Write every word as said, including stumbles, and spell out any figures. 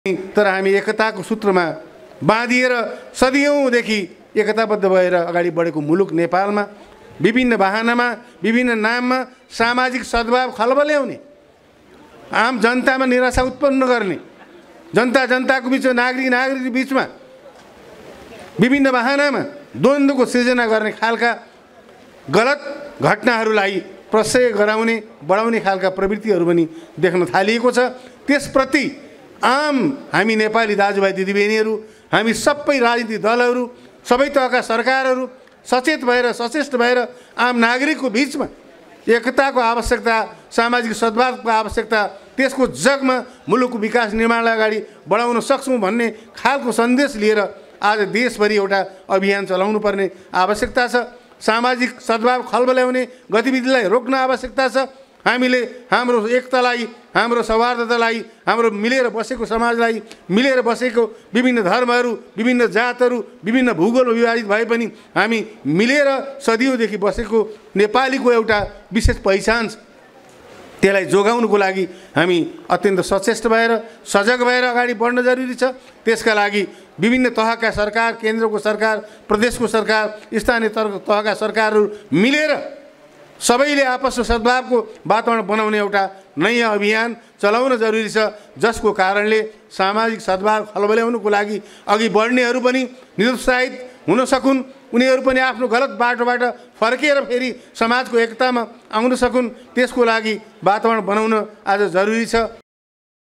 तर हामी एकताको सूत्रमा बाँधिएर सदियौँदेखि एकताबद्ध भएर अगाडि बढेको मुलुक नेपालमा विभिन्न बहानामा विभिन्न नाममा सामाजिक सद्भाव खलबल्याउने, आम जनतामा निराशा उत्पन्न गर्ने, जनता जनताको बिचमा नागरिक नागरिक बिचमा विभिन्न बहानामा द्वन्द्वको सृजना गर्ने खालका गलत घटनाहरूलाई प्रशय गराउने बढाउने खालका प्रवृत्तिहरू पनि देख्न थालिएको छ। त्यसप्रति आम हामी नेपाली दाजुभाइ दिदीबहिनीहरू, हामी सबै राजनीतिक दलहरू, सबै तहका सरकारहरू सचेत भएर सचेष्ट भएर आम नागरिकको बिचमा एकताको आवश्यकता, सामाजिक सद्भावको आवश्यकता, त्यसको जगमा मुलुकको विकास निर्माणलाई अगाडि बढाउन सक्छौँ भन्ने खालको सन्देश लिएर आज देशभरि एउटा अभियान चलाउनु पर्ने आवश्यकता छ। सामाजिक सद्भाव खलबल्याउने गतिविधिलाई रोक्न आवश्यकता छ। हामीले हाम्रो एकतालाई, हाम्रो सौहार्दतालाई, हाम्रो मिलेर बसेको समाजलाई, मिलेर बसेको विभिन्न धर्महरू, विभिन्न जातहरू, विभिन्न भूगोल विभाजित भए पनि हामी मिलेर सदियौँदेखि बसेको नेपालीको एउटा विशेष पहिचान छ। त्यसलाई जोगाउनुको लागि हामी अत्यन्त सचेष्ट भएर सजग भएर अगाडि बढ्न जरुरी छ। त्यसका लागि विभिन्न तहका सरकार, केन्द्रको सरकार, प्रदेशको सरकार, स्थानीय तहका सरकारहरू मिलेर सबैले आपसमा सद्भावको वातावरण बनाउने एउटा नयाँ अभियान चलाउन जरुरी छ, जसको कारणले सामाजिक सद्भाव खलबल्याउनुको लागि अघि बढ्नेहरू पनि निरुत्साहित हुन सकुन्, उनीहरू पनि आफ्नो गलत बाटोबाट फर्केर फेरि समाजको एकतामा आउन सकुन्। त्यसको लागि वातावरण बनाउन आज जरुरी छ।